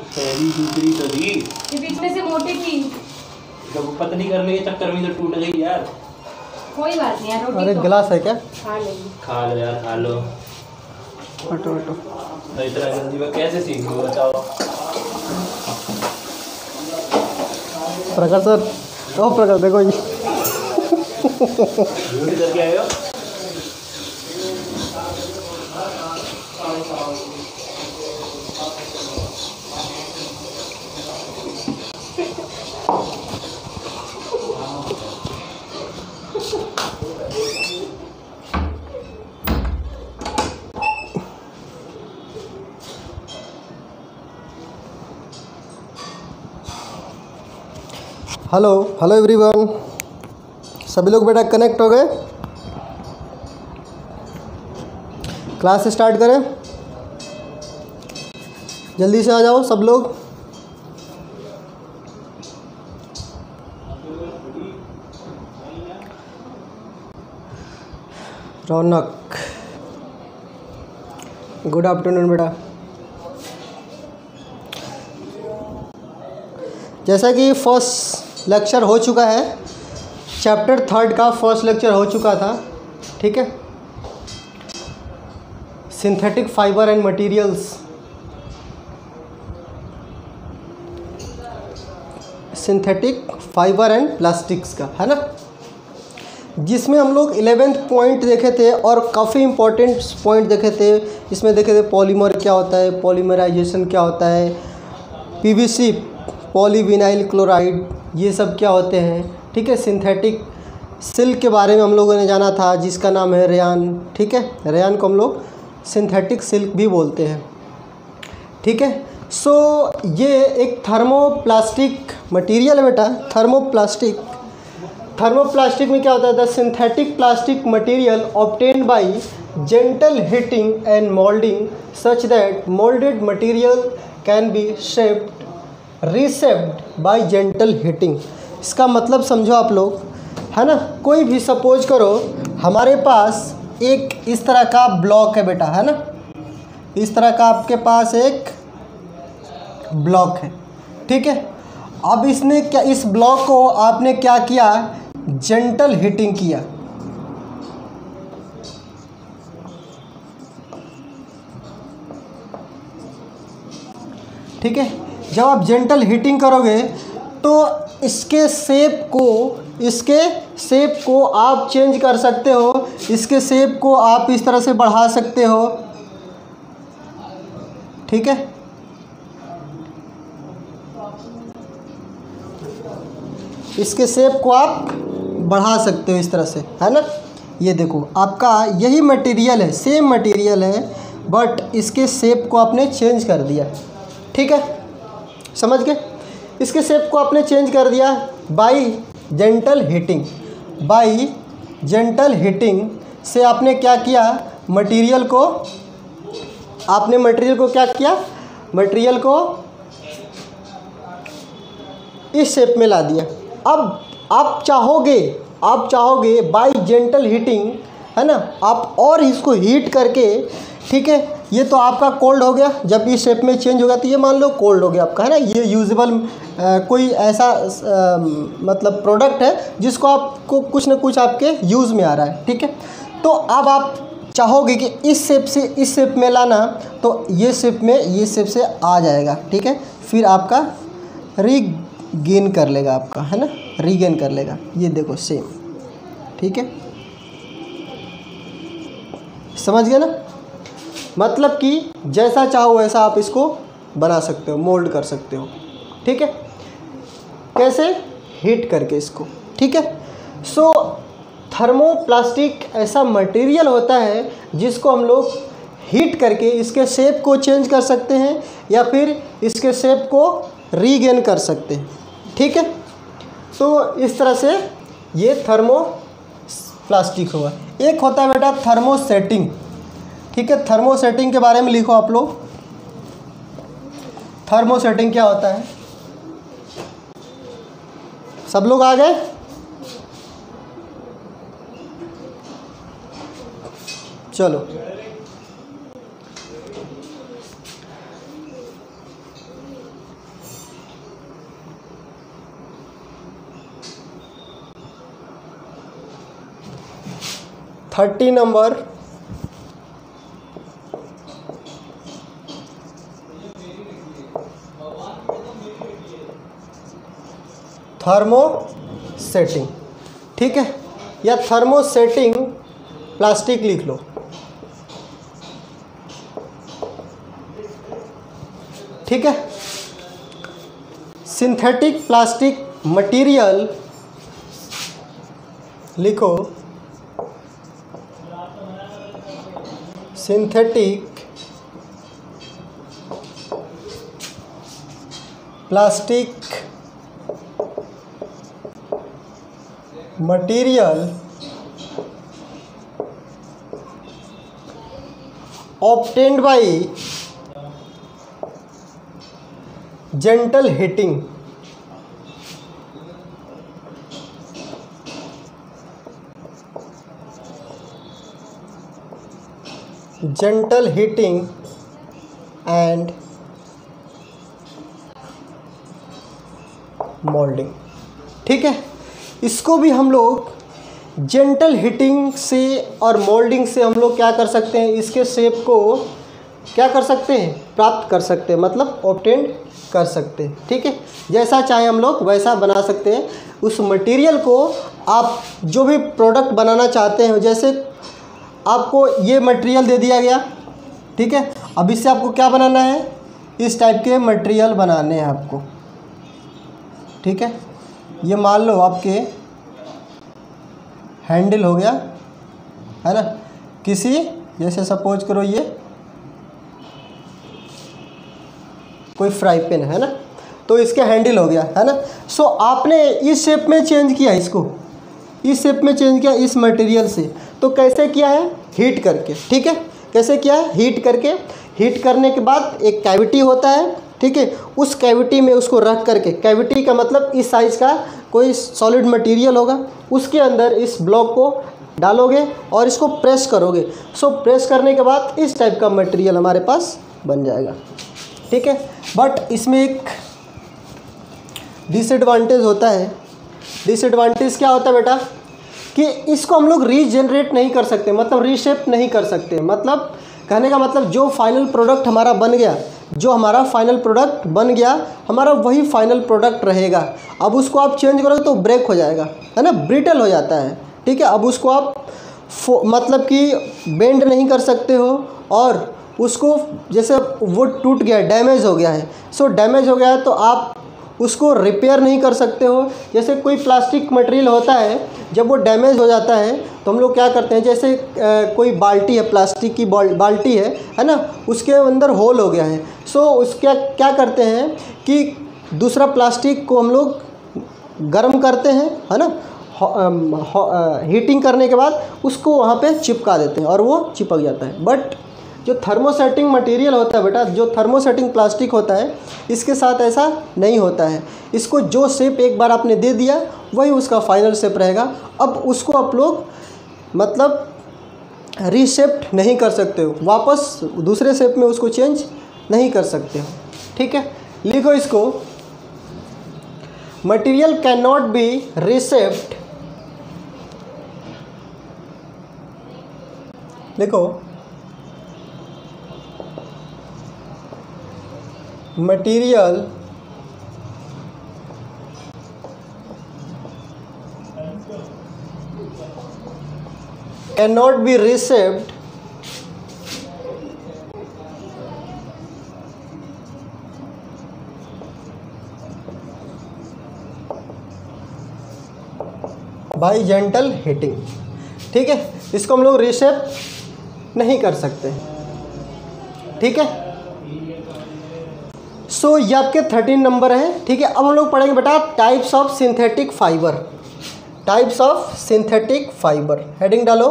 पहली दूसरी तो दी, ये बीच में से मोटी थी, जब पतली करने के चक्कर में तो टूट गई यार। कोई बात नहीं यार, रोटी अरे तो गिलास है क्या? खा लेंगे। खा लो यार, खा लो। हटो हटो। तो इतना जल्दी मैं कैसे सीख लूँ बताओ। प्रकाश सर, ओ प्रकाश देखो ये ड्यूटी करके आए हो? हेलो हेलो एवरीवन, सभी लोग बेटा कनेक्ट हो गए? क्लास स्टार्ट करें, जल्दी से आ जाओ सब लोग। रौनक, गुड आफ्टरनून बेटा। जैसा कि फर्स्ट लेक्चर हो चुका है, चैप्टर 3 का फर्स्ट लेक्चर हो चुका था, ठीक है। Synthetic fibre and materials, synthetic fibre and plastics का, है ना, जिसमें हम लोग 11th पॉइंट देखे थे और काफ़ी इंपॉर्टेंट पॉइंट देखे थे। इसमें देखे थे पॉलीमर क्या होता है, पॉलीमराइजेशन क्या होता है, पीवीसी पॉलीविनाइल क्लोराइड, ये सब क्या होते हैं, ठीक है। सिंथेटिक सिल्क के बारे में हम लोगों ने जाना था, जिसका नाम है रेयान, ठीक है। रेयान को हम लोग सिंथेटिक सिल्क भी बोलते हैं, ठीक है। सो ये एक थर्मोप्लास्टिक मटेरियल है बेटा, थर्मोप्लास्टिक। थर्मोप्लास्टिक में क्या होता है? The synthetic plastic material obtained by gentle heating and moulding such that moulded material can be shaped reshaped by gentle heating. इसका मतलब समझो आप लोग, है ना। कोई भी सपोज करो हमारे पास एक इस तरह का ब्लॉक है बेटा, है ना, इस तरह का आपके पास एक ब्लॉक है, ठीक है। अब इसने क्या, इस ब्लॉक को आपने क्या किया? जेंटल हीटिंग किया, ठीक है। जब आप जेंटल हीटिंग करोगे तो इसके शेप को आप चेंज कर सकते हो, इसके शेप को आप इस तरह से बढ़ा सकते हो, ठीक है। इसके शेप को आप बढ़ा सकते हो इस तरह से, है ना। ये देखो आपका यही मटेरियल है, सेम मटेरियल है, बट इसके शेप को आपने चेंज कर दिया, ठीक है, समझ गए। इसके शेप को आपने चेंज कर दिया by gentle heating. By gentle heating से आपने क्या किया? मटेरियल को क्या किया? मटेरियल को इस शेप में ला दिया। अब आप चाहोगे बाय जेंटल हीटिंग, है ना, आप और इसको हीट करके, ठीक है। ये तो आपका कोल्ड हो गया, जब इस शेप में चेंज हो गया तो ये मान लो कोल्ड हो गया आपका, है ना। ये यूजेबल कोई ऐसा मतलब प्रोडक्ट है जिसको आपको कुछ ना कुछ आपके यूज़ में आ रहा है, ठीक है। तो अब आप चाहोगे कि इस शेप से इस शेप में लाना, तो ये शेप से आ जाएगा, ठीक है। फिर आपका रीगेन कर लेगा आपका, है ना, रीगेन कर लेगा। ये देखो सेम, ठीक है, समझ गए ना। मतलब कि जैसा चाहो वैसा आप इसको बना सकते हो, मोल्ड कर सकते हो, ठीक है। कैसे? हीट करके इसको, ठीक है। सो थर्मोप्लास्टिक ऐसा मटेरियल होता है जिसको हम लोग हीट करके इसके शेप को चेंज कर सकते हैं या फिर इसके शेप को रीगेन कर सकते हैं, ठीक है। तो इस तरह से ये थर्मोप्लास्टिक हुआ। एक होता है बेटा थर्मोसेटिंग, ठीक है। थर्मोसेटिंग के बारे में लिखो आप लोग। थर्मोसेटिंग क्या होता है? सब लोग आ गए? चलो, 30 नंबर थर्मोसेटिंग, ठीक है, या थर्मोसेटिंग प्लास्टिक लिख लो, ठीक है। सिंथेटिक प्लास्टिक मटेरियल लिखो, synthetic plastic material obtained by gentle heating, gentle heating and moulding, ठीक है। इसको भी हम लोग जेंटल हीटिंग से और मोल्डिंग से हम लोग क्या कर सकते हैं, इसके शेप को क्या कर सकते हैं, प्राप्त कर सकते हैं, मतलब ऑब्टेन कर सकते हैं, ठीक है। जैसा चाहे हम लोग वैसा बना सकते हैं। उस मटेरियल को आप जो भी प्रोडक्ट बनाना चाहते हैं, जैसे आपको ये मटेरियल दे दिया गया, ठीक है, अब इससे आपको क्या बनाना है, इस टाइप के मटेरियल बनाने हैं आपको, ठीक है। ये मान लो आपके हैंडल हो गया, है ना, किसी जैसे सपोज करो ये कोई फ्राई पैन है ना, तो इसके हैंडल हो गया, है ना। सो आपने इस शेप में चेंज किया, इसको इस शेप में चेंज किया इस मटेरियल से, तो कैसे किया है, हीट करके, ठीक है। कैसे किया है, हीट करके। हीट करने के बाद एक कैविटी होता है, ठीक है, उस कैविटी में उसको रख करके, कैविटी का मतलब इस साइज़ का कोई सॉलिड मटेरियल होगा, उसके अंदर इस ब्लॉक को डालोगे और इसको प्रेस करोगे। सो प्रेस करने के बाद इस टाइप का मटेरियल हमारे पास बन जाएगा, ठीक है। बट इसमें एक डिसएडवांटेज होता है। डिसएडवांटेज क्या होता है बेटा, कि इसको हम लोग रीजनरेट नहीं कर सकते, मतलब रीशेप नहीं कर सकते। मतलब कहने का मतलब जो फाइनल प्रोडक्ट हमारा बन गया, जो हमारा फाइनल प्रोडक्ट बन गया, हमारा वही फाइनल प्रोडक्ट रहेगा। अब उसको आप चेंज करोगे तो ब्रेक हो जाएगा, है ना, ब्रिटल हो जाता है, ठीक है। अब उसको आप मतलब कि बेंड नहीं कर सकते हो, और उसको जैसे वो टूट गया, डैमेज हो गया है, सो डैमेज हो गया है तो आप उसको रिपेयर नहीं कर सकते हो। जैसे कोई प्लास्टिक मटेरियल होता है, जब वो डैमेज हो जाता है तो हम लोग क्या करते हैं, जैसे कोई बाल्टी है, प्लास्टिक की बाल्टी है ना, उसके अंदर होल हो गया है, सो उसका क्या करते हैं कि दूसरा प्लास्टिक को हम लोग गर्म करते हैं, है ना, हीटिंग करने के बाद उसको वहाँ पे चिपका देते हैं और वो चिपक जाता है। बट जो थर्मोसेटिंग मटेरियल होता है बेटा, जो थर्मोसेटिंग प्लास्टिक होता है, इसके साथ ऐसा नहीं होता है। इसको जो शेप एक बार आपने दे दिया वही उसका फाइनल शेप रहेगा। अब उसको आप लोग मतलब रीशेप्ट नहीं कर सकते हो, वापस दूसरे शेप में उसको चेंज नहीं कर सकते हो, ठीक है। लिखो इसको, material cannot be reshaped, लिखो, material cannot be reshaped by gentle heating, ठीक है। इसको हम लोग रीशेप नहीं कर सकते, ठीक है। सो ये आपके 13 नंबर है, ठीक है। अब हम लोग पढ़ेंगे बेटा types of synthetic fibre. Types of synthetic fibre, heading डालो,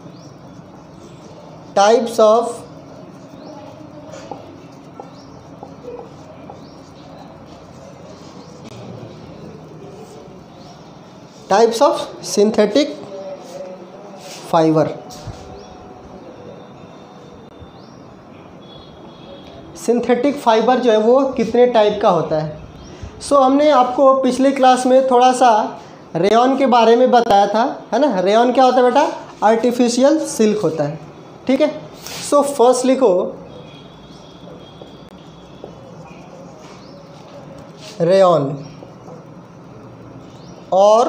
types of synthetic fibre. Synthetic fibre जो है वो कितने टाइप का होता है। सो हमने आपको पिछले क्लास में थोड़ा सा रेयॉन के बारे में बताया था, है ना। रेयॉन क्या होता है बेटा, आर्टिफिशियल सिल्क होता है। ठीक है, सो फर्स्ट लिखो रेयॉन और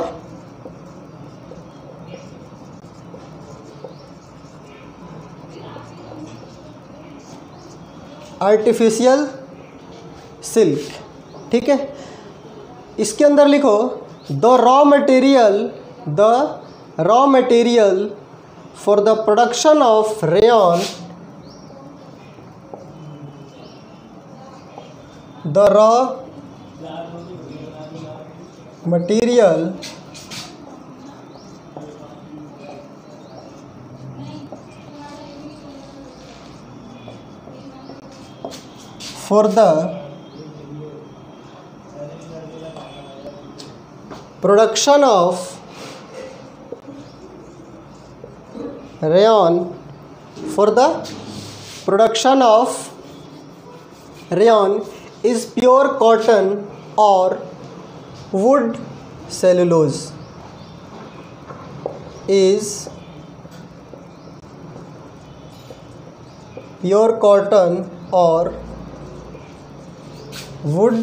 आर्टिफिशियल सिल्क। ठीक है, इसके अंदर लिखो the raw material for the production of rayon, the raw material for the production of rayon, for the production of rayon is pure cotton or wood cellulose, is pure cotton or wood.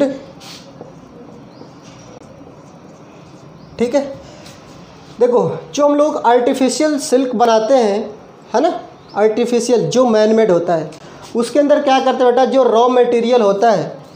ठीक है, देखो जो हम लोग artificial silk बनाते हैं, है ना, आर्टिफिशियल जो मैनमेड होता है, उसके अंदर क्या करते हैं बेटा, जो रॉ मटेरियल होता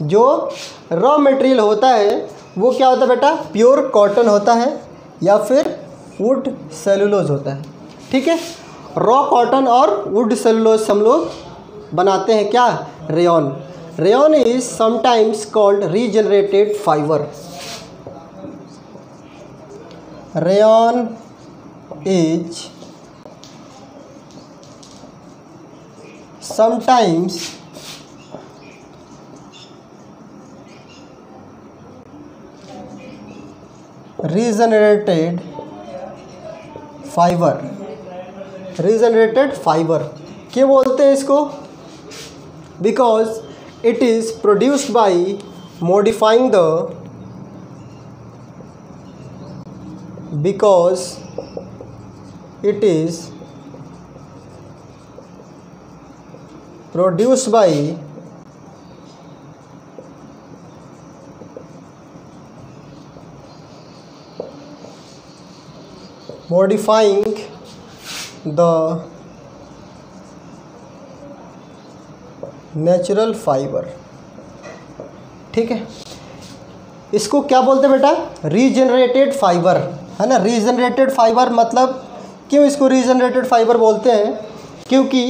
है वो क्या होता है बेटा, प्योर कॉटन होता है या फिर वुड सेलुलोज होता है। ठीक है, रॉ कॉटन और वुड सेलुलोज हम लोग बनाते हैं क्या, rayon. Rayon is sometimes called regenerated fiber. Rayon is sometimes regenerated fiber। regenerated fiber क्यों बोलते हैं इसको, because it is produced by modifying the modifying the natural fibre. ठीक है, इसको क्या बोलते हैं बेटा, रीजनरेटेड फाइबर, है ना। रीजनरेटेड फाइबर मतलब क्यों इसको रीजनरेटेड फाइबर बोलते हैं, क्योंकि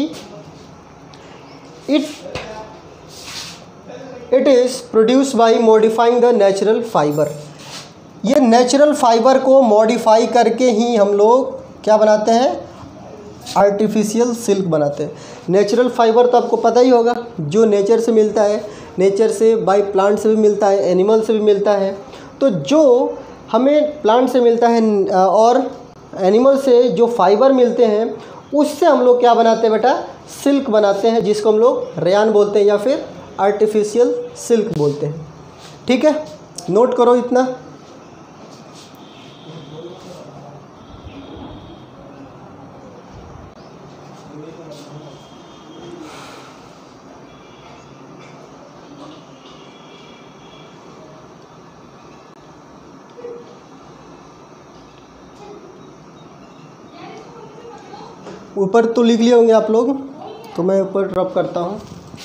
it is produce by modifying the natural fibre. ये नेचुरल फाइबर को मॉडिफाई करके ही हम लोग क्या बनाते हैं, आर्टिफिशियल सिल्क बनाते हैं। नेचुरल फाइबर तो आपको पता ही होगा, जो नेचर से मिलता है, नेचर से बाय प्लांट से भी मिलता है, एनिमल से भी मिलता है। तो जो हमें प्लांट से मिलता है और एनिमल से जो फाइबर मिलते हैं, उससे हम लोग क्या बनाते हैं बेटा, सिल्क बनाते हैं, जिसको हम लोग रेयॉन बोलते हैं या फिर आर्टिफिशियल सिल्क बोलते हैं। ठीक है, नोट करो इतना। ऊपर तो लिख लिए होंगे आप लोग, तो मैं ऊपर ड्रॉप करता हूँ।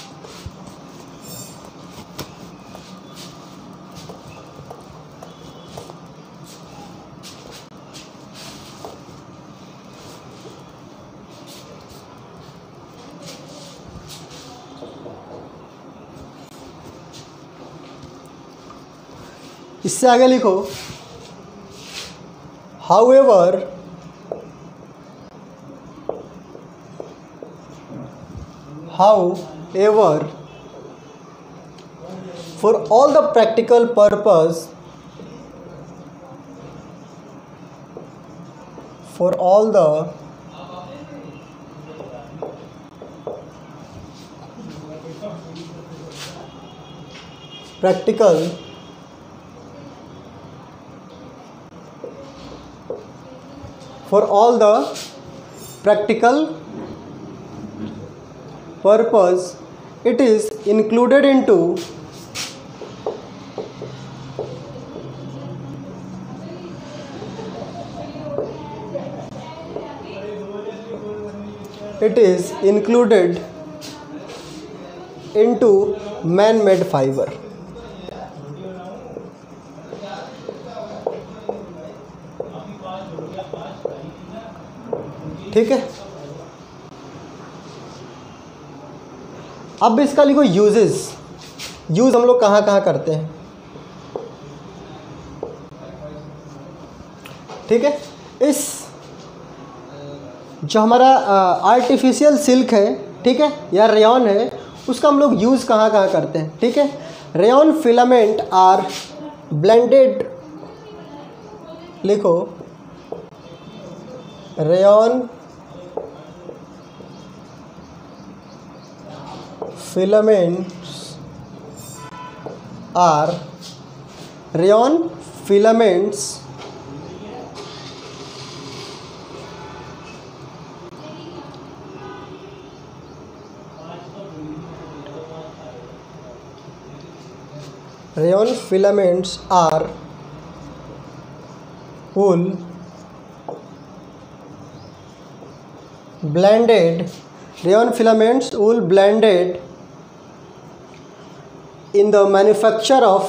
इससे आगे लिखो, however for all the practical purpose, for all the practical for all the practical purpose, it is included into man-made fiber. ठीक है। अब इसका लिखो यूजेस। यूज हम लोग कहाँ कहाँ करते हैं, ठीक है। इस जो हमारा आर्टिफिशियल सिल्क है, ठीक है, या रेयॉन है, उसका हम लोग यूज़ कहाँ कहाँ करते हैं, ठीक है। रेयॉन फिलामेंट आर ब्लेंडेड, लिखो rayon filaments are rayon filaments are wool blended, rayon filaments wool blended in the manufacture of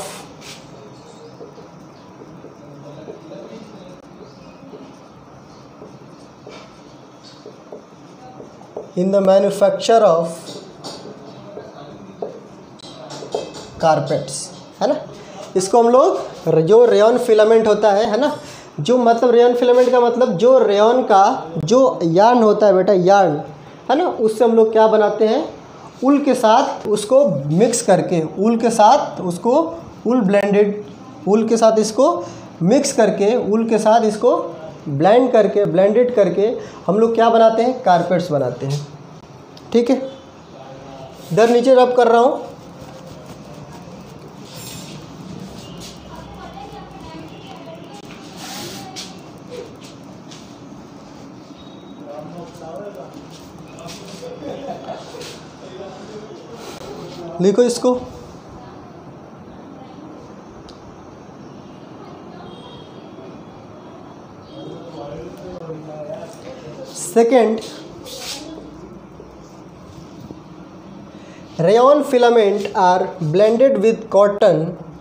carpets, है ना। इसको हम लोग जो रेयॉन फिलामेंट होता है ना, जो मतलब रेयॉन फिलामेंट का मतलब जो रेयॉन का जो यार्न होता है बेटा, यार्न, है ना, उससे हम लोग क्या बनाते हैं, ऊल के साथ उसको मिक्स करके, ऊल के साथ उसको ऊल ब्लेंडेड, ऊल के साथ इसको मिक्स करके, ऊल के साथ इसको ब्लेंड करके, ब्लेंडेड करके हम लोग क्या बनाते हैं, कारपेट्स बनाते हैं, ठीक है। इधर नीचे रब कर रहा हूँ। लिखो इसको। Second, rayon filament are blended with cotton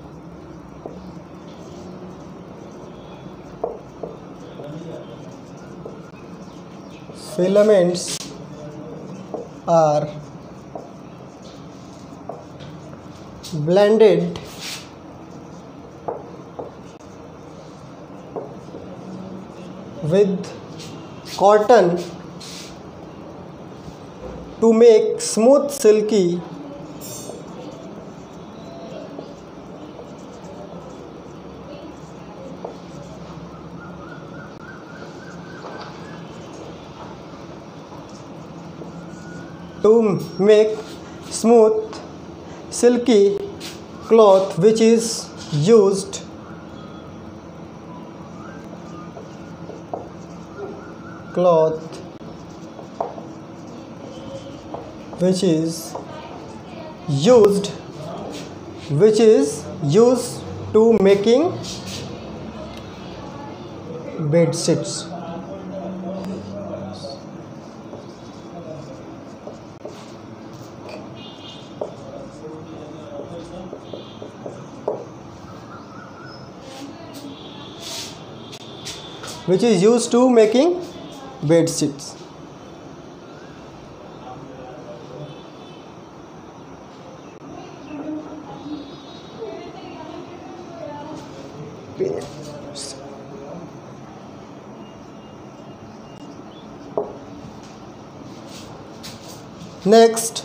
filaments are blended with cotton to make smooth silky cloth which is used to making bed sheets. Which is used to making bed sheets. Next,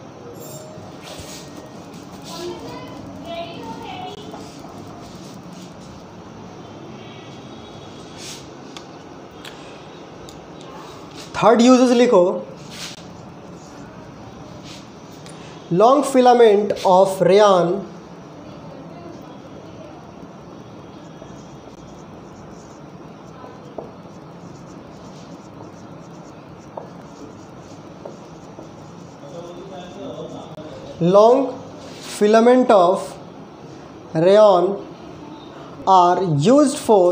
third uses लिखो। Long filament of rayon long filament of rayon are used for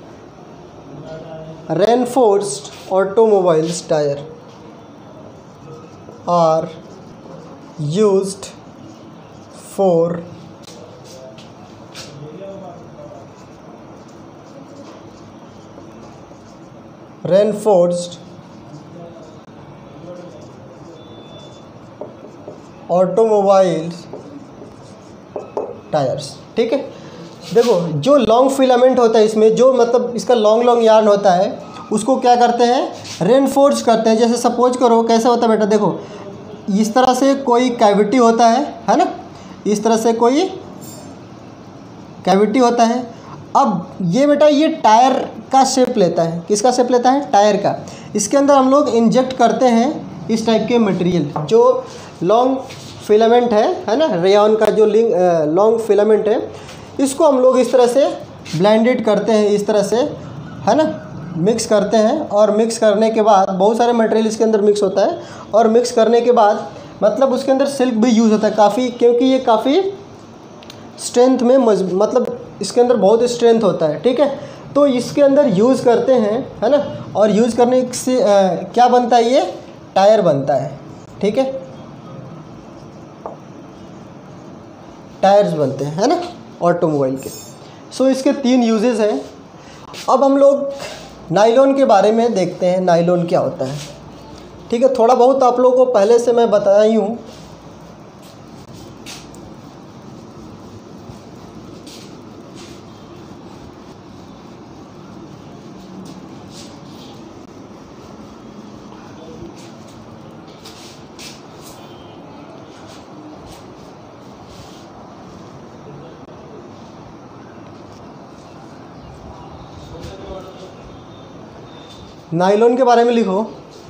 reinforced automobiles tire are used for reinforced automobiles tyres. ठीक है, देखो जो long filament होता है इसमें, जो मतलब इसका लॉन्ग लॉन्ग यार्न होता है, उसको क्या करते हैं, रेनफोर्स करते हैं। जैसे सपोज करो कैसे होता है बेटा, देखो इस तरह से कोई कैविटी होता है ना, इस तरह से कोई कैविटी होता है। अब ये बेटा ये टायर का शेप लेता है, किसका शेप लेता है, टायर का। इसके अंदर हम लोग इंजेक्ट करते हैं इस टाइप के मटेरियल, जो लॉन्ग फिलामेंट है ना, रेयॉन का जो लॉन्ग फिलामेंट है, इसको हम लोग इस तरह से ब्लेंडेड करते हैं, इस तरह से है ना, मिक्स करते हैं। और मिक्स करने के बाद बहुत सारे मटेरियल इसके अंदर मिक्स होता है, और मिक्स करने के बाद मतलब उसके अंदर सिल्क भी यूज़ होता है काफ़ी, क्योंकि ये काफ़ी स्ट्रेंथ में मतलब इसके अंदर बहुत स्ट्रेंथ होता है। ठीक है, तो इसके अंदर यूज़ करते हैं है ना, और यूज़ करने से क्या बनता है, ये टायर बनता है। ठीक है, टायर्स बनते हैं है ना ऑटोमोबाइल के। सो इसके 3 यूजेस हैं। अब हम लोग नायलॉन के बारे में देखते हैं, नायलॉन क्या होता है। ठीक है, थोड़ा बहुत आप लोगों को पहले से मैं बताया ही हूँ। नायलॉन के बारे में लिखो।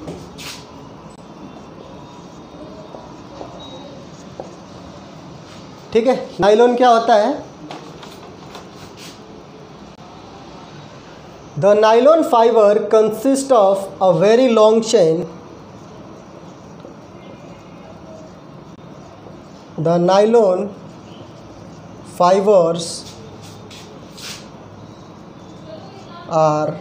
ठीक है, नायलॉन क्या होता है। The nylon fibre consist of a very long chain. The nylon fibers are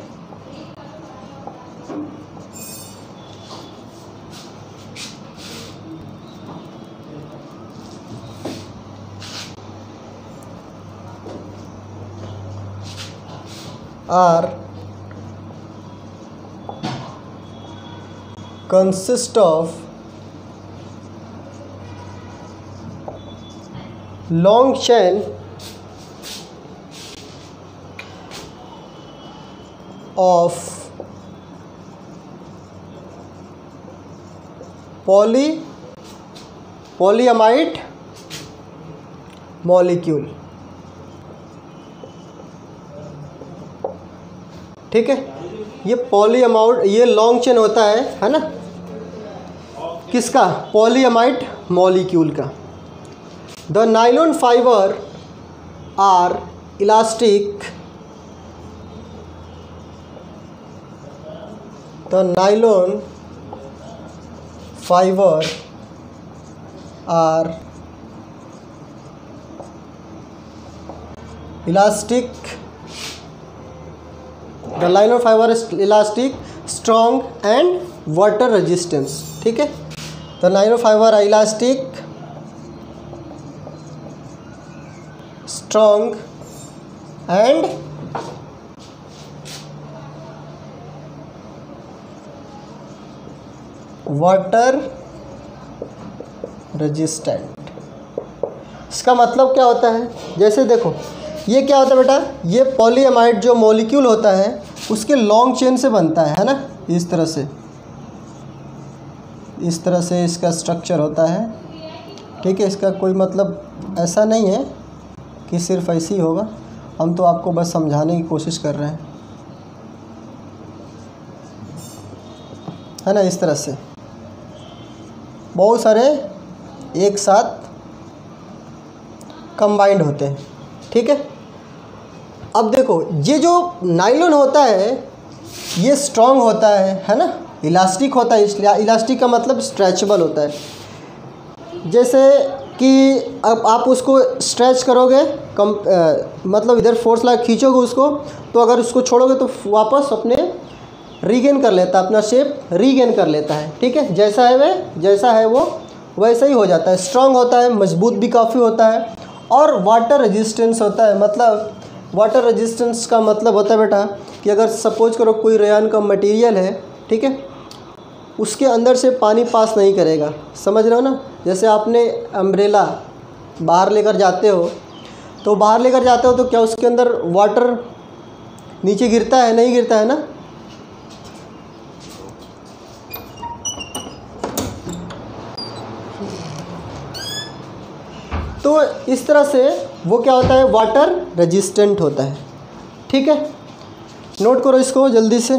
consist of long chain of polyamide molecule। ठीक है, ये पॉलीअमाइड, ये लॉन्ग चेन होता है ना, किसका, पॉलीअमाइड मॉलिक्यूल का। The nylon fibre are elastic. The nylon fibre are elastic. The nylon fiber is elastic, strong and water resistance। ठीक है, the nylon fiber are elastic, strong and water resistant। इसका मतलब क्या होता है, जैसे देखो ये क्या होता है बेटा, ये पॉलीअमाइड जो मॉलिक्यूल होता है उसके लॉन्ग चेन से बनता है ना, इस तरह से इसका स्ट्रक्चर होता है। ठीक है, इसका कोई मतलब ऐसा नहीं है कि सिर्फ ऐसे ही होगा, हम तो आपको बस समझाने की कोशिश कर रहे हैं, है ना। इस तरह से बहुत सारे एक साथ कंबाइंड होते हैं। ठीक है, अब देखो ये जो नायलॉन होता है ये स्ट्रॉन्ग होता है ना, इलास्टिक होता है। इसलिए इलास्टिक का मतलब स्ट्रेचेबल होता है। जैसे कि अब आप उसको स्ट्रेच करोगे मतलब इधर फोर्स लगा खींचोगे उसको, तो अगर उसको छोड़ोगे तो वापस अपने रीगेन कर लेता है, अपना शेप रीगेन कर लेता है। ठीक है, जैसा है वो वैसा ही हो जाता है, स्ट्रांग होता है, मजबूत भी काफ़ी होता है और वाटर रेजिस्टेंस होता है। मतलब वाटर रेजिस्टेंस का मतलब होता है बेटा कि अगर सपोज करो कोई रेयन का मटेरियल है, ठीक है, उसके अंदर से पानी पास नहीं करेगा, समझ रहे हो ना। जैसे आपने अम्ब्रेला बाहर लेकर जाते हो, तो बाहर लेकर जाते हो तो क्या उसके अंदर वाटर नीचे गिरता है? नहीं गिरता है ना। तो इस तरह से वो क्या होता है, वाटर रेजिस्टेंट होता है। ठीक है, नोट करो इसको जल्दी से।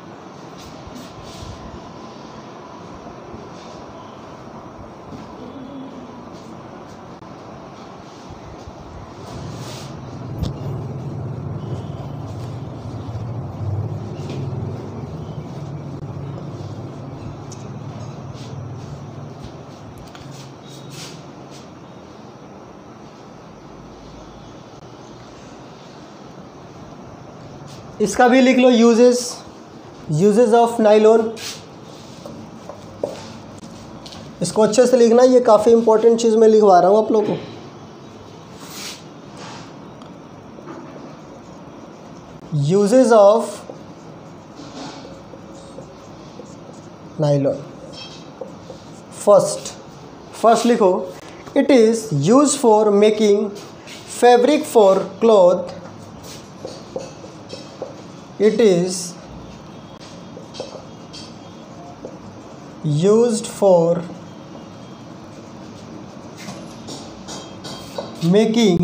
इसका भी लिख लो, यूजेस ऑफ नाइलॉन। इसको अच्छे से लिखना, ये काफ़ी इंपॉर्टेंट चीज़ मैं लिखवा रहा हूँ आप लोगों को। Uses of nylon. फर्स्ट लिखो, it is use for making fabric for cloth. It is used for making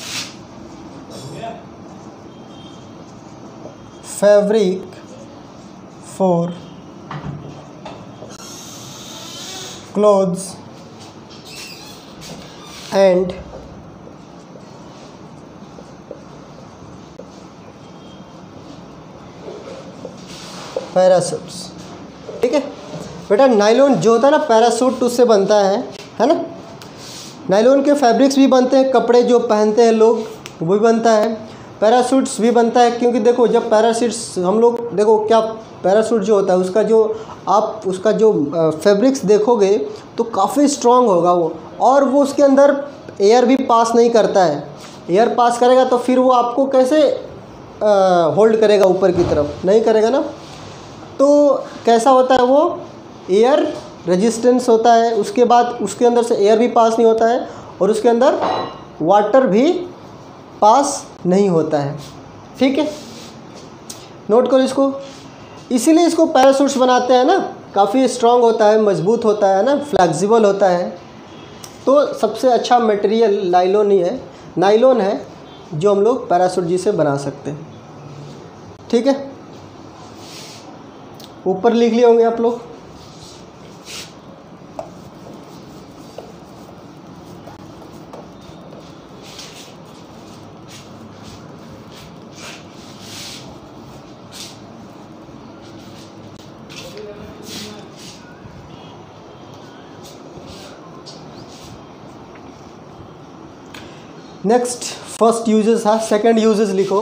fabric for clothes and parachutes. ठीक है बेटा, नाइलॉन जो होता है ना, पैरासूट उससे बनता है ना। नाइलॉन के फैब्रिक्स भी बनते हैं, कपड़े जो पहनते हैं लोग वो भी बनता है, पैरासूट्स भी बनता है। क्योंकि देखो जब पैरासूट्स हम लोग देखो क्या, पैरासूट जो होता है उसका जो फैब्रिक्स देखोगे तो काफ़ी स्ट्रॉन्ग होगा वो, और वो उसके अंदर एयर भी पास नहीं करता है। एयर पास करेगा तो फिर वो आपको कैसे होल्ड करेगा ऊपर की तरफ, नहीं करेगा ना। तो कैसा होता है वो, एयर रेजिस्टेंस होता है। उसके बाद उसके अंदर से एयर भी पास नहीं होता है और उसके अंदर वाटर भी पास नहीं होता है। ठीक है, नोट करो इसको। इसीलिए इसको पैरासूट्स बनाते हैं ना, काफ़ी स्ट्रांग होता है, मजबूत होता है ना, फ्लेक्सिबल होता है। तो सबसे अच्छा मटेरियल नाइलॉन है जो हम लोग पैरासूट जी से बना सकते हैं। ठीक है, ऊपर लिख लिए होंगे आप लोग। नेक्स्ट फर्स्ट यूजेस है, सेकंड यूजेस लिखो।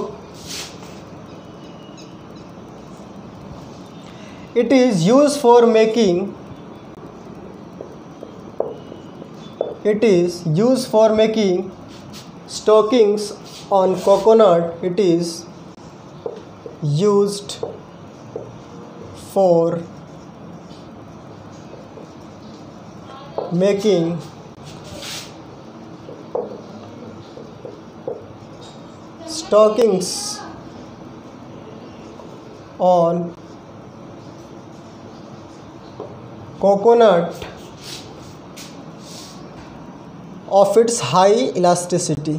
It is used for making stockings on coconut. It is used for making stockings on coconut of its high elasticity.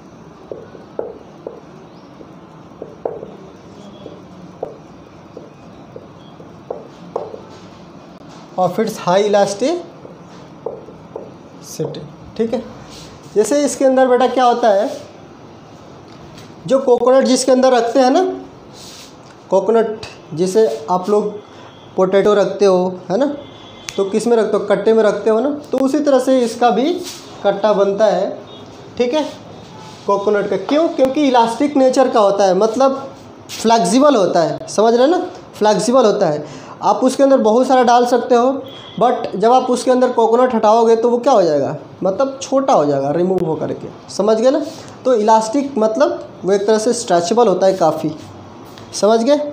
ठीक है, जैसे इसके अंदर बेटा क्या होता है, जो कोकोनट जिसके अंदर रखते हैं ना, कोकोनट जिसे आप लोग पोटैटो रखते हो है ना, तो किस में रखते हो, कट्टे में रखते हो ना, तो उसी तरह से इसका भी कट्टा बनता है, ठीक है, कोकोनट का। क्यों? क्योंकि इलास्टिक नेचर का होता है, मतलब फ्लेक्सिबल होता है, समझ रहे हैं ना, फ्लेक्सिबल होता है। आप उसके अंदर बहुत सारा डाल सकते हो, बट जब आप उसके अंदर कोकोनट हटाओगे तो वो क्या हो जाएगा, मतलब छोटा हो जाएगा रिमूव हो करके, समझ गए ना। तो इलास्टिक मतलब वो एक तरह से स्ट्रेचेबल होता है काफ़ी, समझ गए।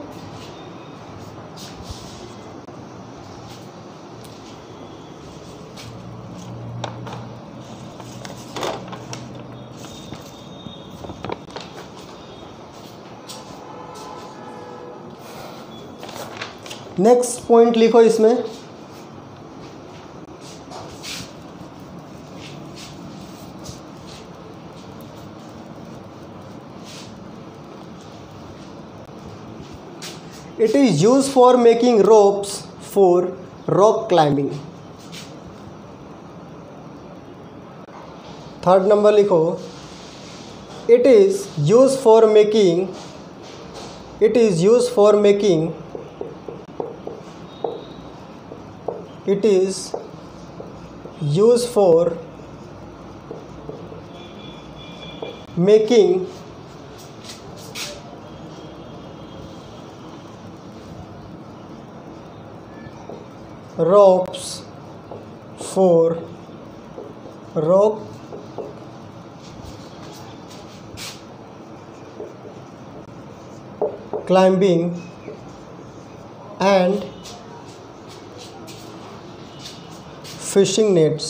नेक्स्ट पॉइंट लिखो इसमें, it is use for making ropes for rock climbing. Third number लिखो, it is use for making, it is used for making ropes for rock climbing and fishing nets।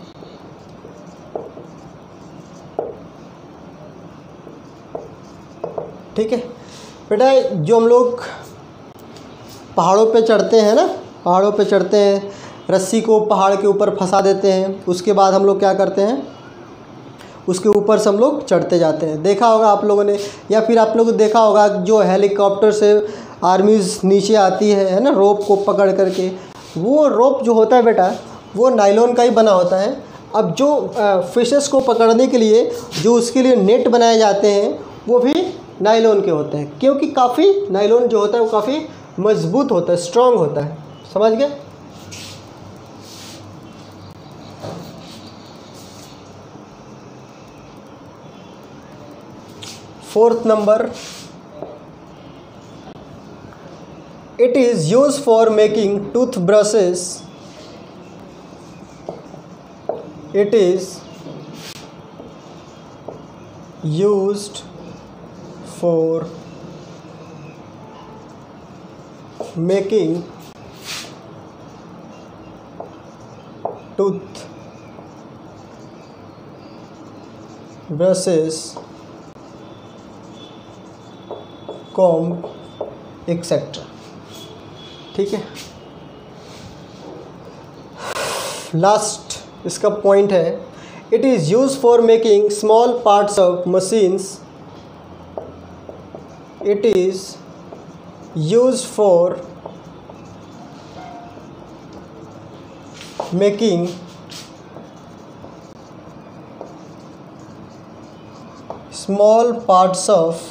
ठीक है बेटा, जो हम लोग पहाड़ों पे चढ़ते हैं ना, पहाड़ों पे चढ़ते हैं, रस्सी को पहाड़ के ऊपर फंसा देते हैं, उसके बाद हम लोग क्या करते हैं, उसके ऊपर से हम लोग चढ़ते जाते हैं। देखा होगा आप लोगों ने, या फिर आप लोगों ने देखा होगा जो हेलीकॉप्टर से आर्मीज़ नीचे आती है ना, रोप को पकड़ करके। वो रोप जो होता है बेटा, वो नायलॉन का ही बना होता है। अब जो फिशेस को पकड़ने के लिए जो उसके लिए नेट बनाए जाते हैं, वो भी नायलॉन के होते हैं, क्योंकि काफ़ी नायलॉन जो होता है वो काफ़ी मजबूत होता है, स्ट्रॉन्ग होता है, समझ गए। Fourth number, it is used for making toothbrushes। It is used for making toothbrushes, comb, etc। ठीक है, लास्ट इसका पॉइंट है, it is use for making small parts of machines. It is use for making small parts of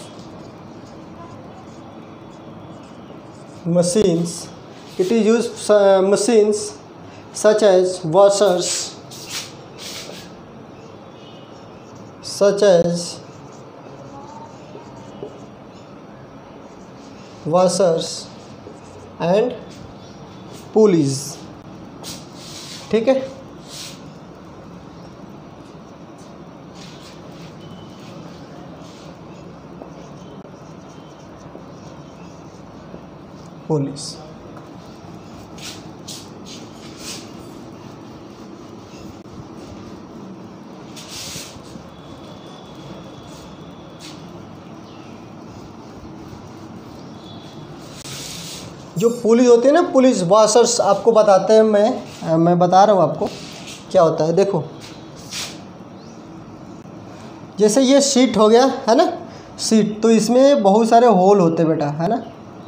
machines। It is used machines such as washers, and pulleys। ठीक है, police. जो police होती है ना, police washers, आपको बताते हैं, मैं बता रहा हूँ आपको क्या होता है। देखो, जैसे ये सीट हो गया है ना, सीट, तो इसमें बहुत सारे होल होते हैं बेटा, है ना,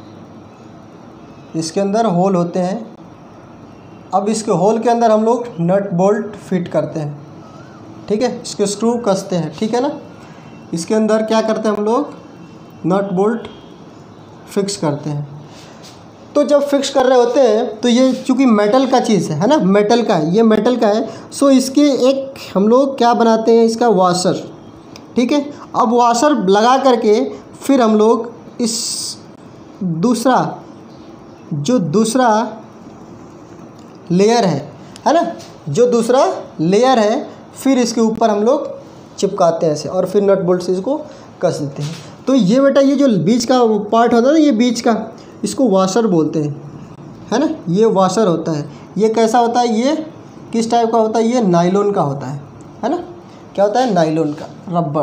इसके अंदर होल होते हैं। अब इसके होल के अंदर हम लोग नट बोल्ट फिट करते हैं, ठीक है, इसके स्क्रू कसते हैं, ठीक है ना। इसके अंदर क्या करते हैं हम लोग, नट बोल्ट फिक्स करते हैं। तो जब फिक्स कर रहे होते हैं तो ये चूँकि मेटल का चीज़ है ना, मेटल का है, ये मेटल का है, सो इसके एक हम लोग क्या बनाते हैं, इसका वॉशर, ठीक है। अब वॉशर लगा करके फिर हम लोग इस दूसरा लेयर है ना, जो दूसरा लेयर है, फिर इसके ऊपर हम लोग चिपकाते हैं ऐसे, और फिर नट बोल्ट से इसको कस देते हैं। तो ये बेटा ये जो बीच का पार्ट होता है ना, ये बीच का, इसको वॉशर बोलते हैं, है ना, ये वॉशर होता है। ये कैसा होता है, ये किस टाइप का होता है, ये नायलॉन का होता है ना, क्या होता है, नायलॉन का,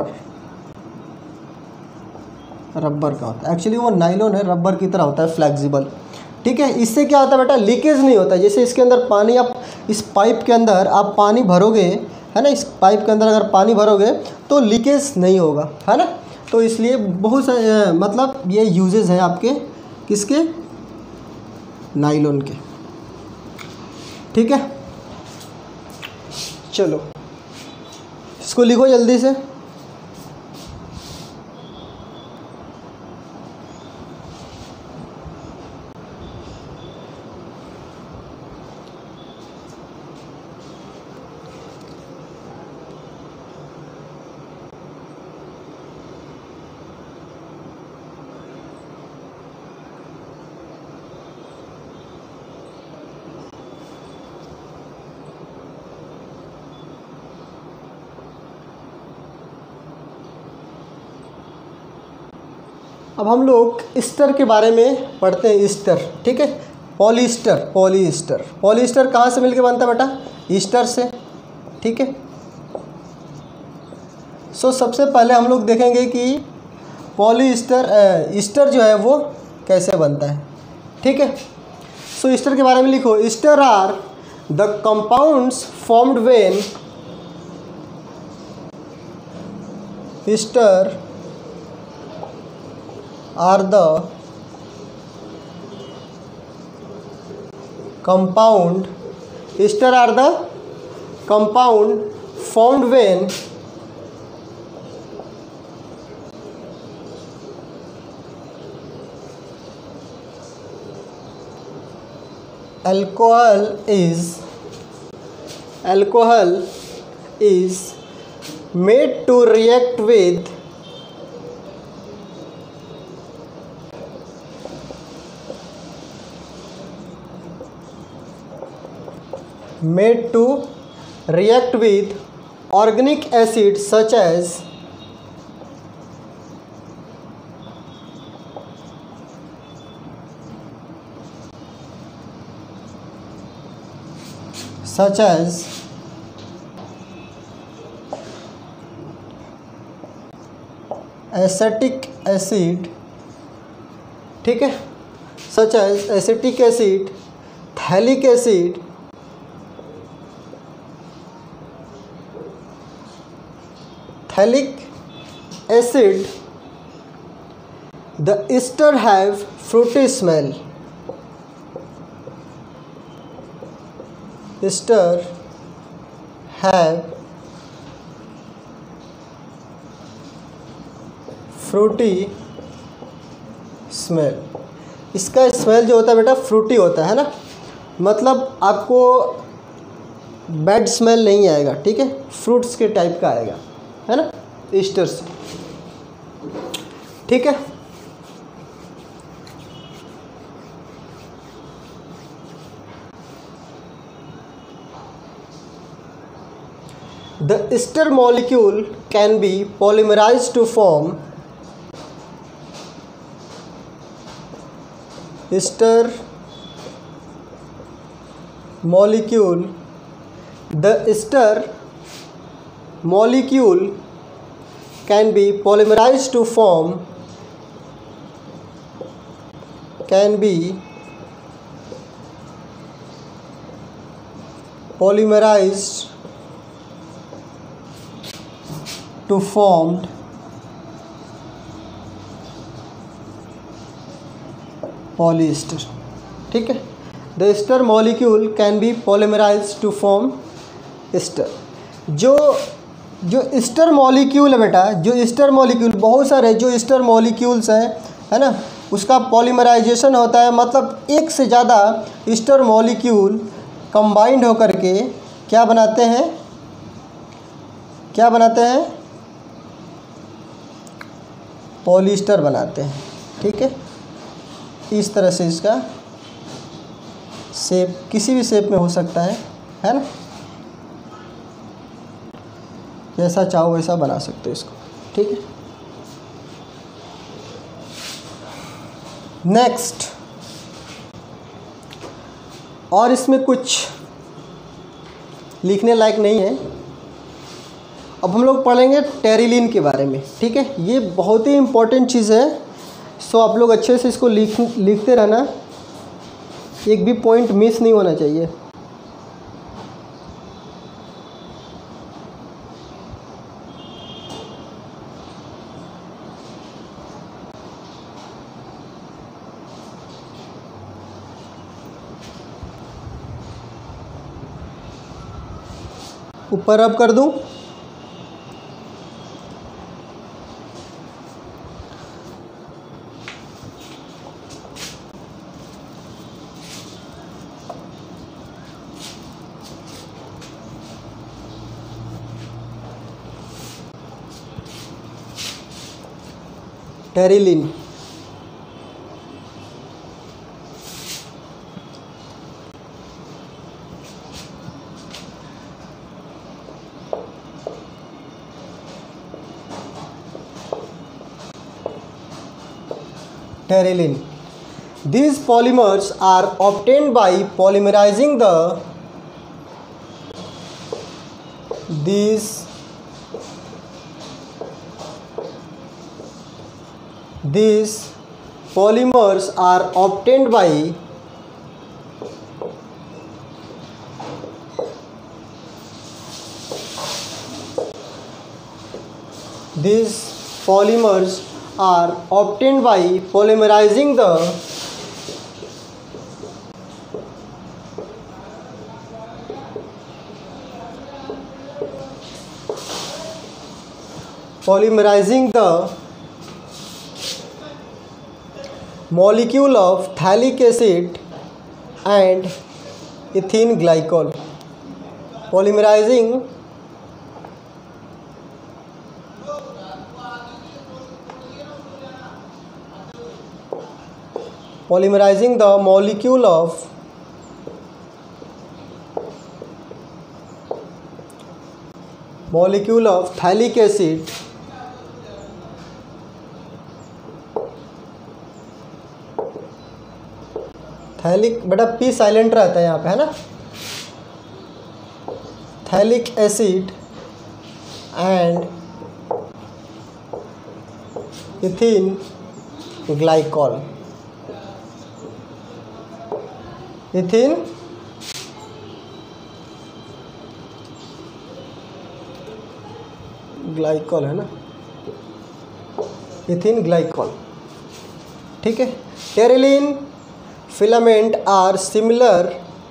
रबर का होता है। एक्चुअली वो नायलॉन है, रबर की तरह होता है, फ्लेक्सिबल, ठीक है। इससे क्या होता है बेटा, लीकेज नहीं होता। जैसे इसके अंदर पानी, आप इस पाइप के अंदर आप पानी भरोगे, है ना, इस पाइप के अंदर अगर पानी भरोगे तो लीकेज नहीं होगा, है ना। तो इसलिए बहुत सारे मतलब ये यूजेस हैं आपके किसके, नायलॉन के, ठीक है। चलो इसको लिखो जल्दी से। अब हम लोग ईस्टर के बारे में पढ़ते हैं, ईस्टर, ठीक है। पॉलीस्टर कहाँ से मिलके बनता है बेटा, ईस्टर से, ठीक है। सो सबसे पहले हम लोग देखेंगे कि ईस्टर जो है वो कैसे बनता है, ठीक है। सो ईस्टर के बारे में लिखो, ester are the compounds formed when ester are the compound formed when alcohol is made to react with organic acids such as acetic acid, ठीक है, such as acetic acid, phthalic acid, the ester have fruity smell. Ester have fruity smell. इसका smell जो होता है बेटा Frooti होता है ना, मतलब आपको बैड स्मेल नहीं आएगा, ठीक है, फ्रूट्स के टाइप का आएगा, है ना, ईस्टर से, ठीक है। The ester molecule can be polymerized to form ester molecule. The ester molecule can be polymerized to form polyester, ठीक है। द ester molecule can be polymerized to form ester. जो ईस्टर मॉलिक्यूल है बेटा, जो ईस्टर मॉलिक्यूल, बहुत सारे जो ईस्टर मॉलिक्यूल्स हैं, है ना, उसका पॉलीमराइजेशन होता है, मतलब एक से ज़्यादा ईस्टर मॉलिक्यूल कंबाइंड होकर के क्या बनाते हैं, क्या बनाते हैं, पॉलीस्टर बनाते हैं। ठीक है, इस तरह से इसका शेप किसी भी शेप में हो सकता है ना, जैसा चाहो वैसा बना सकते हो इसको। ठीक है, नेक्स्ट, और इसमें कुछ लिखने लायक नहीं है। अब हम लोग पढ़ेंगे टेरिलिन के बारे में। ठीक है, ये बहुत ही इम्पोर्टेंट चीज़ है, सो आप लोग अच्छे से इसको लिखते रहना, एक भी पॉइंट मिस नहीं होना चाहिए। ऊपर अब कर दूं, Terylene. Teriline. These polymers are obtained by polymerizing these polymers are obtained by polymerizing the molecule of phthalic acid and ethene glycol. Polymerizing the molecule of phthalic acid phthalic, बेटा P silent रहता है यहाँ पे, है ना, phthalic acid and ethene glycol, ethene glycol है ना, ethene glycol. ठीक है, Terylene filament are similar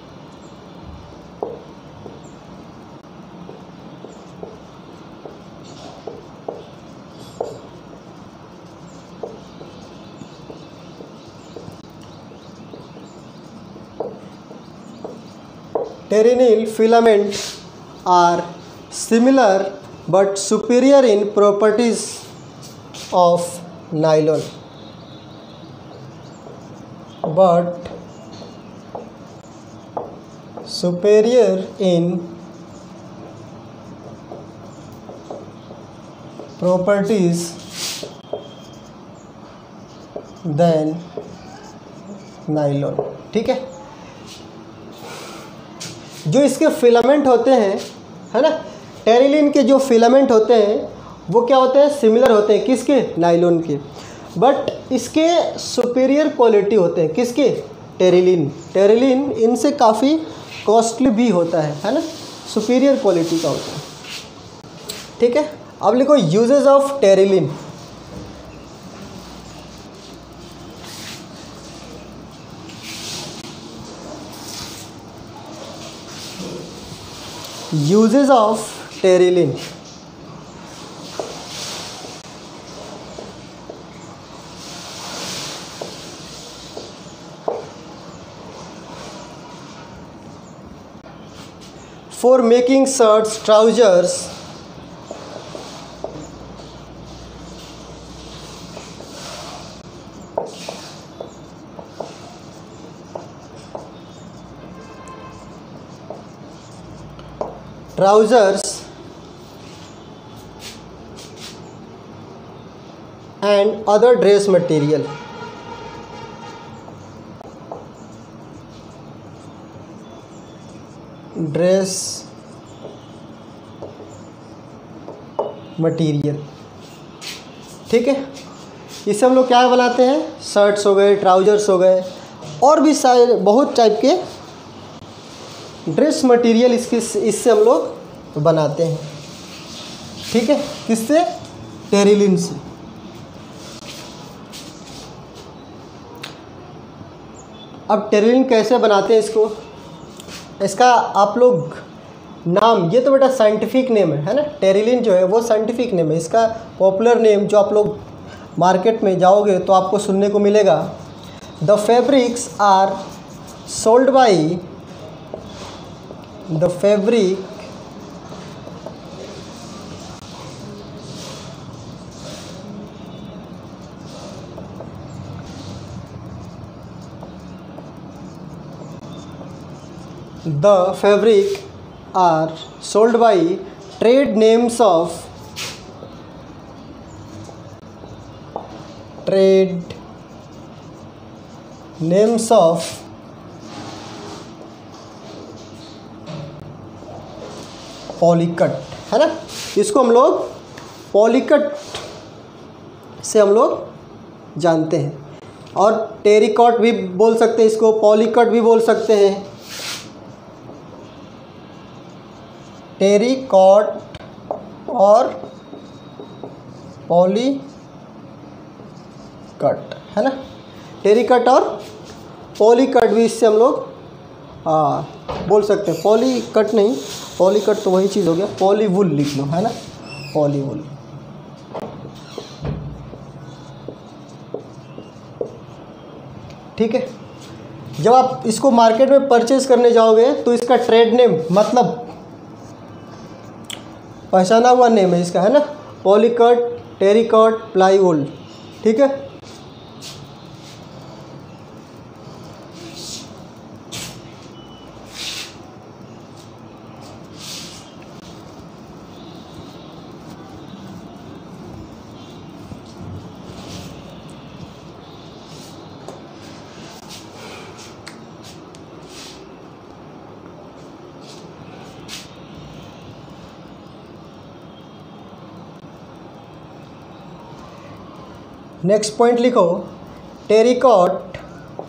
Terinyl filament are similar but superior in properties of nylon, but superior in properties than nylon। ठीक है, जो इसके फिलामेंट होते हैं, है ना, टेरिलिन के जो फिलामेंट होते हैं वो क्या होते हैं, सिमिलर होते हैं किसके, नाइलॉन के, बट इसके सुपीरियर क्वालिटी होते हैं किसके, टेरिलिन इनसे काफ़ी कॉस्टली भी होता है ना, सुपीरियर क्वालिटी का होता है। ठीक है, अब लिखो uses of Terylene. Uses of Terylene, for making shirts, trousers, and other dress material. Dress material, ठीक है। इससे हम लोग क्या बनाते हैं, शर्ट्स हो गए, ट्राउजर्स हो गए, और भी सारे बहुत टाइप के ड्रेस मटेरियल इससे हम लोग बनाते हैं, ठीक है। किससे, टेरिलिन से। अब टेरिलिन कैसे बनाते हैं इसको, इसका आप लोग नाम, ये तो बेटा साइंटिफिक नेम है ना, टेरिलिन जो है वो साइंटिफिक नेम है। इसका पॉपुलर नेम जो आप लोग मार्केट में जाओगे तो आपको सुनने को मिलेगा, the fabrics are sold by the फैब्रिक are sold by trade names of Polycot, है ना। इसको हम लोग पॉलीकट से हम लोग जानते हैं, और टेरिकॉट भी बोल सकते हैं इसको, पॉलीकट भी बोल सकते हैं, टेरिकॉट और पॉलीकट, है ना। टेरिकट और पॉलीकट भी इससे हम लोग बोल सकते हैं। पॉलीकट नहीं, पॉलीकट तो वही चीज़ हो गया, पॉलीवुल लिख लो, है ना, पॉलीवुल। ठीक है। जब आप इसको मार्केट में परचेज करने जाओगे तो इसका ट्रेड नेम, मतलब पहचाना हुआ नेम है इसका, है ना, पॉलीकट, टेरिकॉट, प्लाईवुड, ठीक है। नेक्स्ट पॉइंट लिखो, टेरिकॉट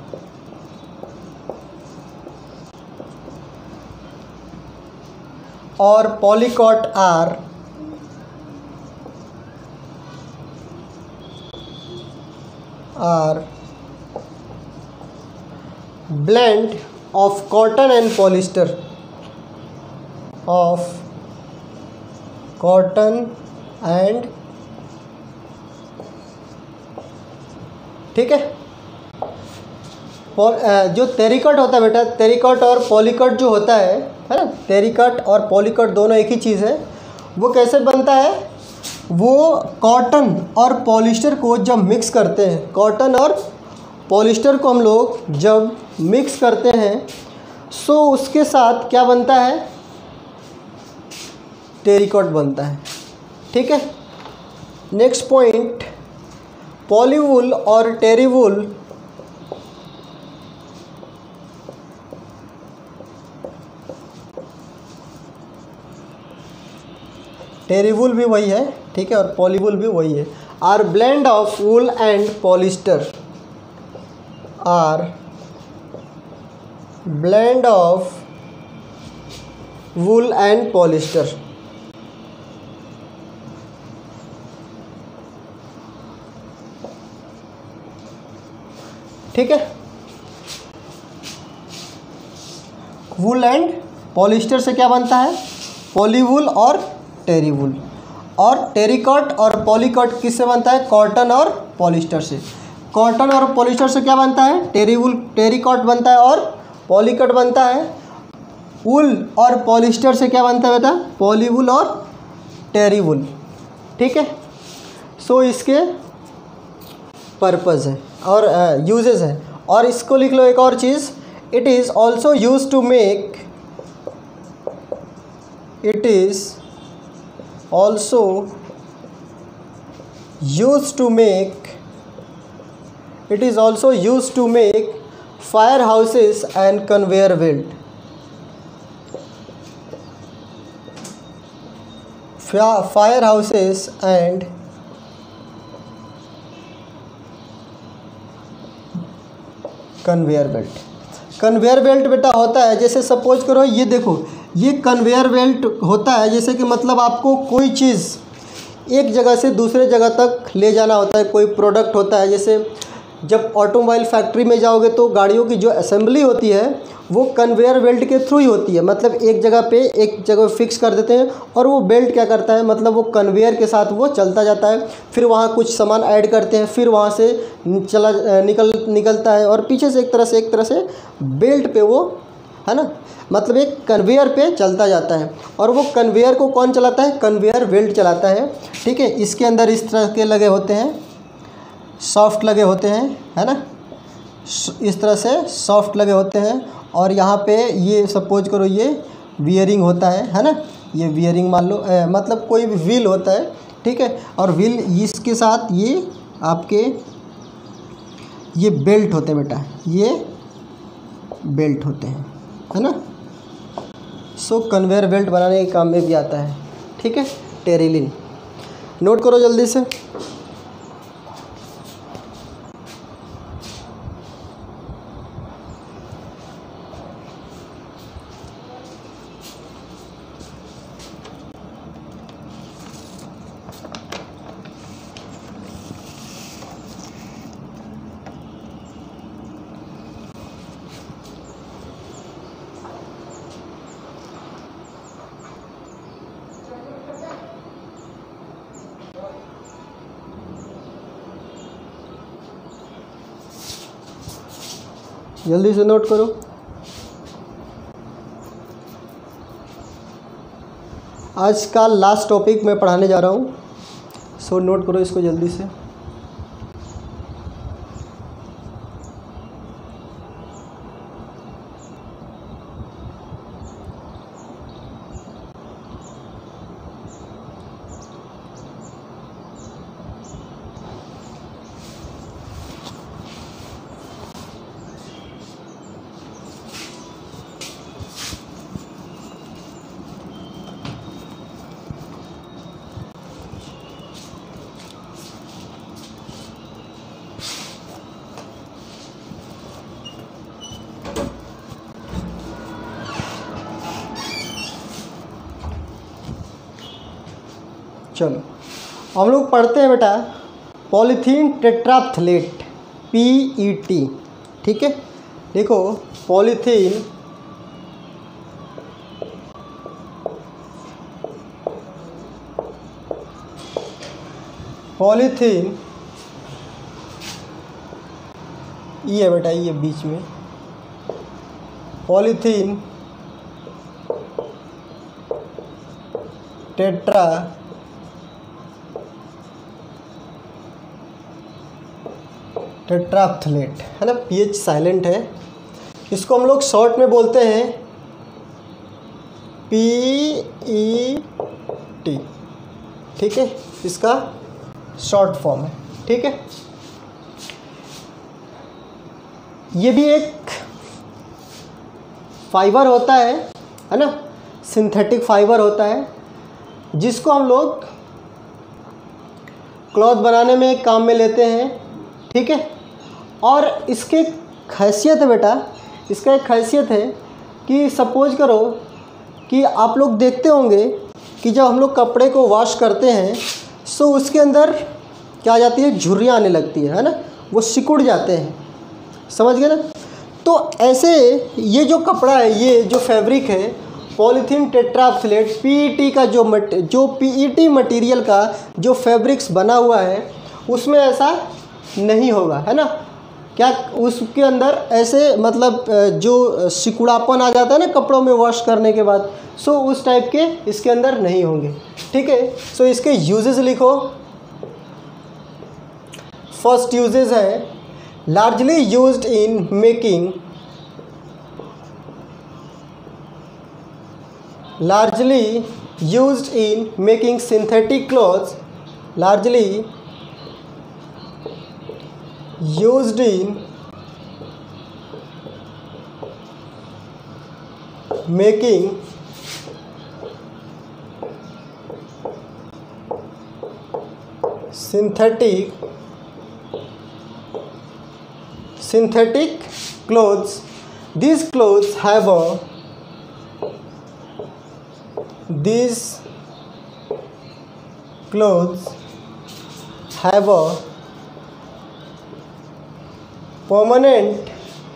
और Polycot are blend of cotton and polyester, of cotton and, ठीक है। जो टेरिकॉट होता है बेटा, टेरिकॉट और पॉलीकॉट जो होता है ना, टेरिकॉट और पॉलीकॉट दोनों एक ही चीज़ है। वो कैसे बनता है, वो कॉटन और पॉलिस्टर को जब मिक्स करते हैं, कॉटन और पॉलिस्टर को हम लोग जब मिक्स करते हैं, सो उसके साथ क्या बनता है, टेरिकॉट बनता है, ठीक है। नेक्स्ट पॉइंट, पॉलीवुल और टेरिवुल टेरिवुल भी वही है, ठीक है, और पॉलीवुल भी वही है। Are blend of wool and polyester, are blend of wool and polyester, ठीक है। वुल एंड पॉलिस्टर से क्या बनता है, पॉलीवुल और टेरिवुल। और टेरिकॉट और पॉलीकॉट किससे बनता है, कॉटन और पॉलिस्टर से। कॉटन और पॉलिस्टर से क्या बनता है, टेरिवुल, टेरिकॉट बनता है और पॉलीकॉट बनता है। वुल और पॉलिस्टर से क्या बनता है बेटा, पॉलीवुल और टेरीवुल, ठीक है। सो इसके पर्पज़ है और यूजेस है। और इसको लिख लो एक और चीज़, it is also use to make, it is also use to make, it is also used to make fire houses and conveyor belt. Fire houses and conveyor belt. Conveyor belt बेटा होता है, जैसे सपोज करो ये देखो, ये conveyor belt होता है, जैसे कि मतलब आपको कोई चीज़ एक जगह से दूसरे जगह तक ले जाना होता है, कोई प्रोडक्ट होता है। जैसे जब ऑटोमोबाइल फैक्ट्री में जाओगे तो गाड़ियों की जो असेंबली होती है वो कन्वेयर बेल्ट के थ्रू ही होती है। मतलब एक जगह फिक्स कर देते हैं और वो बेल्ट क्या करता है, मतलब वो कन्वेयर के साथ वो चलता जाता है, फिर वहाँ कुछ सामान ऐड करते हैं, फिर वहाँ से निकलता है और पीछे से एक तरह से बेल्ट पे वो, है ना, मतलब एक कन्वेयर पे चलता जाता है। और वो कन्वेयर को कौन चलाता है, कन्वेयर बेल्ट चलाता है, ठीक है। इसके अंदर इस तरह के लगे होते हैं, सॉफ्ट लगे होते हैं, है ना, इस तरह से सॉफ्ट लगे होते हैं। और यहाँ पे ये सपोज करो ये वियरिंग होता है ना, ये वियरिंग मान लो, मतलब कोई भी व्हील होता है, ठीक है। और व्हील इसके साथ ये आपके ये बेल्ट होते हैं बेटा, ये बेल्ट होते हैं, है ना। सो कन्वेयर बेल्ट बनाने के काम में भी आता है, ठीक है। टेरिलिन नोट करो जल्दी से। जल्दी से नोट करो। आज का लास्ट टॉपिक मैं पढ़ाने जा रहा हूँ, सो नोट करो इसको जल्दी से। चलो हम लोग पढ़ते हैं बेटा पॉलीथीन टेट्राफ्थलेट, PET, ठीक है। देखो पॉलीथीन ये है बेटा, ये बीच में पॉलीथीन टेट्राफ्थलेट, है ना, PH साइलेंट है। इसको हम लोग शॉर्ट में बोलते हैं PET, ठीक है, इसका शॉर्ट फॉर्म है, ठीक है। ये भी एक फाइबर होता है ना, सिंथेटिक फाइबर होता है, जिसको हम लोग क्लॉथ बनाने में काम में लेते हैं, ठीक है। और इसके खासियत है बेटा, इसका एक खासियत है कि सपोज करो कि आप लोग देखते होंगे कि जब हम लोग कपड़े को वॉश करते हैं सो उसके अंदर क्या आ जाती है, झुर्रियाँ आने लगती है ना, वो सिकुड़ जाते हैं, समझ गए ना। तो ऐसे ये जो कपड़ा है, ये जो फैब्रिक है पॉलीथीन टेट्राफ्थलेट PET का जो PET मटेरियल का जो फैब्रिक्स बना हुआ है उसमें ऐसा नहीं होगा, है ना। क्या उसके अंदर ऐसे मतलब जो सिकुड़ापन आ जाता है ना कपड़ों में वॉश करने के बाद, सो उस टाइप के इसके अंदर नहीं होंगे। ठीक है, सो इसके यूजेस लिखो। फर्स्ट यूजेस है largely used in making, largely used in making synthetic clothes, largely used in making synthetic clothes. These clothes have a These clothes have a permanent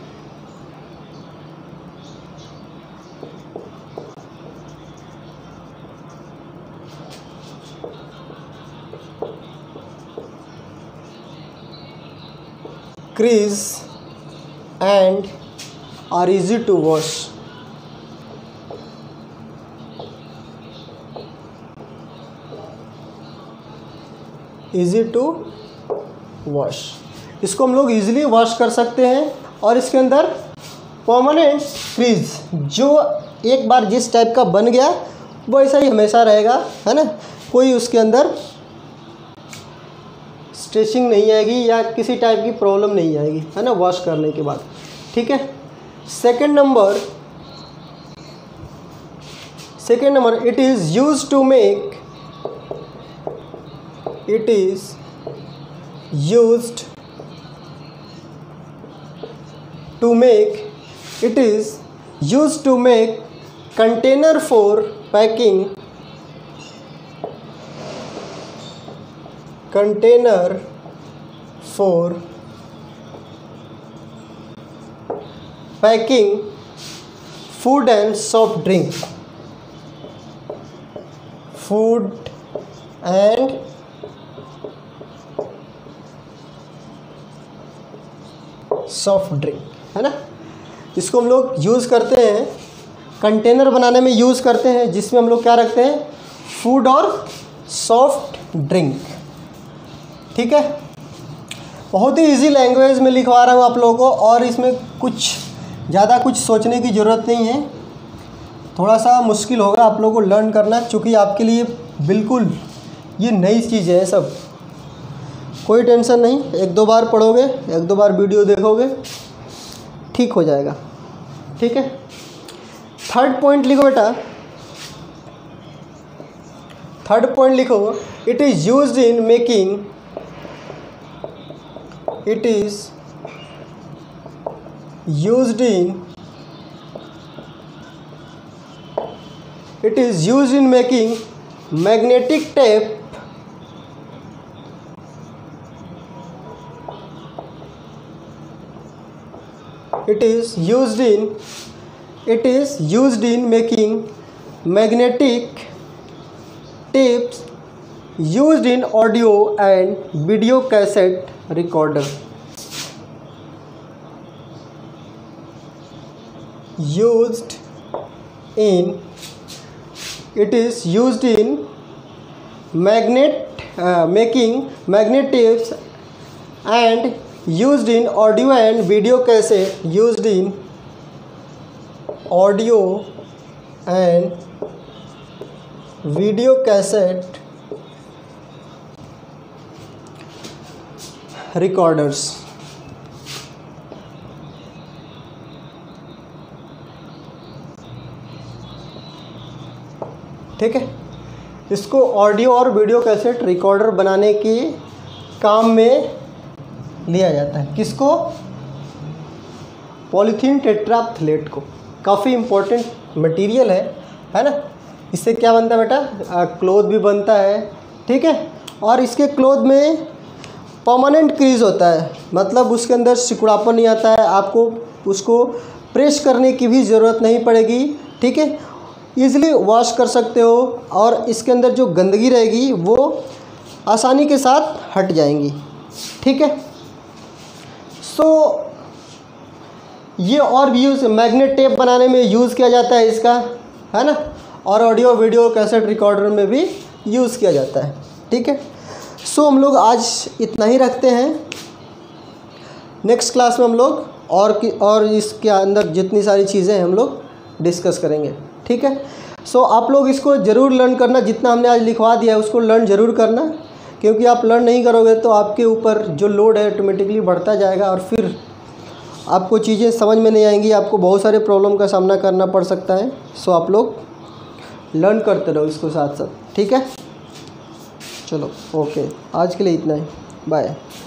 crease and are easy to wash. Easy to wash, इसको हम लोग easily wash कर सकते हैं। और इसके अंदर permanent crease, जो एक बार जिस टाइप का बन गया वो ऐसा ही हमेशा रहेगा, है ना, कोई उसके अंदर स्ट्रेचिंग नहीं आएगी या किसी टाइप की प्रॉब्लम नहीं आएगी, है ना, वॉश करने के बाद। ठीक है, second number it is used to make, it is used to make container for packing, food and soft drink, soft drink, है ना। इसको हम लोग यूज़ करते हैं, कंटेनर बनाने में यूज़ करते हैं, जिसमें हम लोग क्या रखते हैं, फूड और सॉफ्ट ड्रिंक। ठीक है, बहुत ही इजी लैंग्वेज में लिखवा रहा हूँ आप लोगों को, और इसमें ज़्यादा कुछ सोचने की ज़रूरत नहीं है। थोड़ा सा मुश्किल होगा आप लोगों को लर्न करना, क्योंकि आपके लिए बिल्कुल ये नई चीज़ है सब। कोई टेंशन नहीं, एक दो बार पढ़ोगे, एक दो बार वीडियो देखोगे, ठीक हो जाएगा। ठीक है, थर्ड पॉइंट लिखो बेटा, थर्ड पॉइंट लिखो, it is used in making, it is used in making magnetic tape, it is used in making magnetic tapes used in audio and video cassette recorder, it is used in making magnet tapes and used in audio and video cassette, used in audio and video cassette recorders. ठीक है, इसको audio और video cassette recorder बनाने के काम में लिया जाता है। किसको? पॉलीथीन टेट्राफ्थलेट को। काफ़ी इम्पोर्टेंट मटेरियल है ना। इससे क्या बनता है बेटा? क्लोथ भी बनता है। ठीक है, और इसके क्लोथ में परमानेंट क्रीज होता है, मतलब उसके अंदर सिकुड़ापन नहीं आता है, आपको उसको प्रेस करने की भी ज़रूरत नहीं पड़ेगी। ठीक है, ईज़िली वॉश कर सकते हो, और इसके अंदर जो गंदगी रहेगी वो आसानी के साथ हट जाएंगी। ठीक है, सो ये और भी यूज़ मैग्नेट टेप बनाने में यूज़ किया जाता है इसका, है ना, और ऑडियो वीडियो कैसेट रिकॉर्डर में भी यूज़ किया जाता है। ठीक है, सो हम लोग आज इतना ही रखते हैं। नेक्स्ट क्लास में हम लोग और इसके अंदर जितनी सारी चीज़ें हैं हम लोग डिस्कस करेंगे। ठीक है, सो आप लोग इसको ज़रूर लर्न करना, जितना हमने आज लिखवा दिया है उसको लर्न ज़रूर करना, क्योंकि आप लर्न नहीं करोगे तो आपके ऊपर जो लोड है ऑटोमेटिकली बढ़ता जाएगा और फिर आपको चीज़ें समझ में नहीं आएंगी, आपको बहुत सारे प्रॉब्लम का सामना करना पड़ सकता है। सो आप लोग लर्न करते रहो इसको साथ साथ। ठीक है, चलो ओके, आज के लिए इतना ही, बाय।